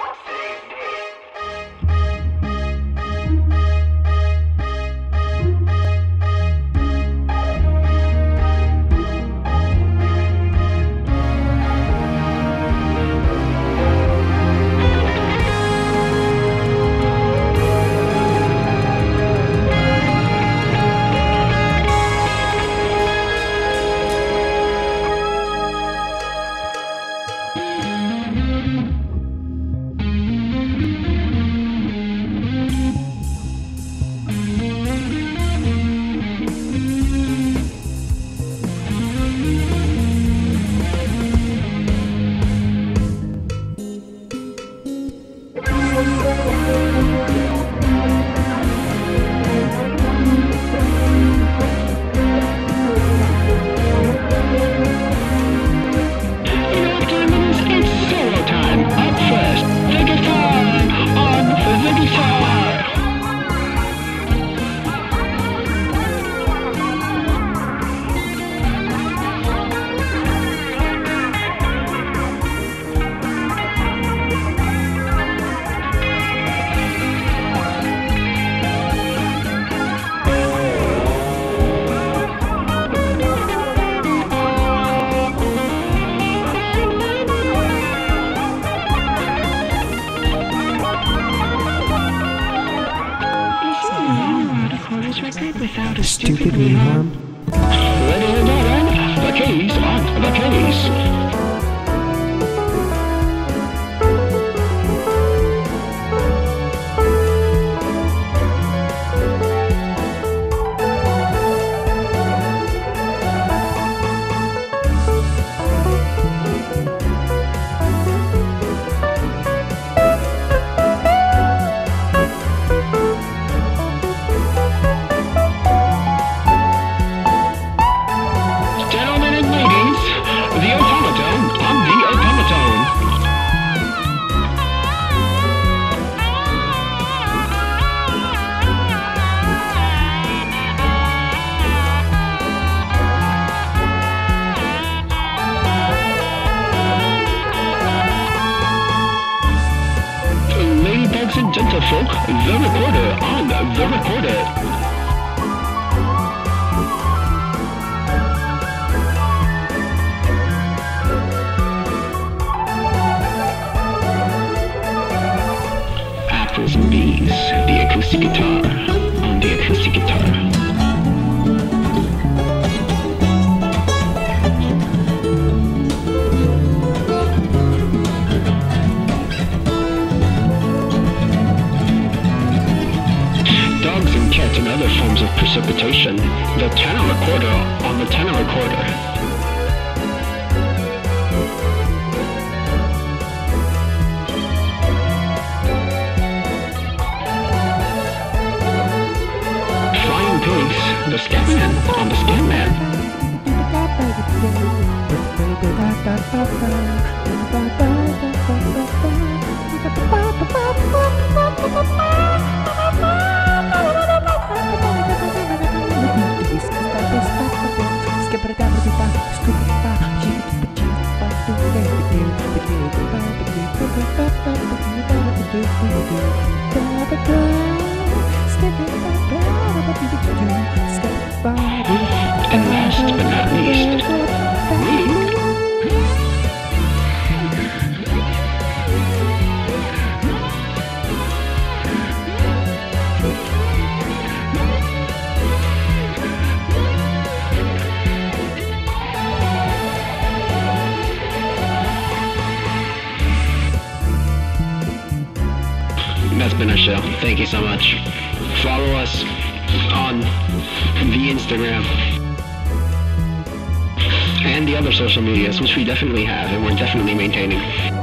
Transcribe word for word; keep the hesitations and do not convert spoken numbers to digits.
Without a stupid reharm. Ladies and gentlemen, the keys on the keys. And gentlefolk, the recorder on the recorder. Apples and bees, the acoustic guitar on the acoustic guitar. And other forms of precipitation, the tenor recorder on the tenor recorder. Flying pigs, the scatman on the scatman. And last but not least, me. That's been our show. Thank you so much. Follow us on the Instagram and the other social medias, which we definitely have and we're definitely maintaining.